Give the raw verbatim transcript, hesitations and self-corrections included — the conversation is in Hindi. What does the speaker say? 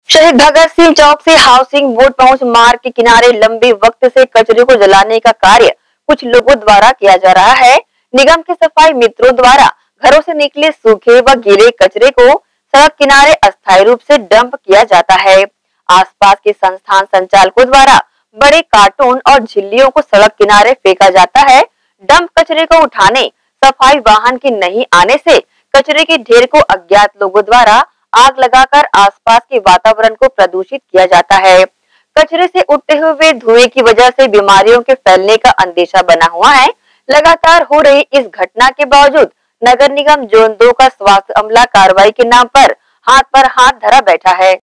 शहीद भगत सिंह चौक से हाउसिंग बोर्ड पहुंच मार्ग के किनारे लंबे वक्त से कचरे को जलाने का कार्य कुछ लोगों द्वारा किया जा रहा है। निगम के सफाई मित्रों द्वारा घरों से निकले सूखे व गीले कचरे को सड़क किनारे अस्थायी रूप से डंप किया जाता है। आसपास के संस्थान संचालकों द्वारा बड़े कार्टून और झिल्लियों को सड़क किनारे फेंका जाता है। डंप कचरे को उठाने सफाई वाहन के नहीं आने से कचरे के ढेर को अज्ञात लोगों द्वारा आग लगाकर आसपास के वातावरण को प्रदूषित किया जाता है। कचरे से उठते हुए धुएं की वजह से बीमारियों के फैलने का अंदेशा बना हुआ है। लगातार हो रही इस घटना के बावजूद नगर निगम जोन दो का स्वास्थ्य अमला कार्रवाई के नाम पर हाथ पर हाथ धरा बैठा है।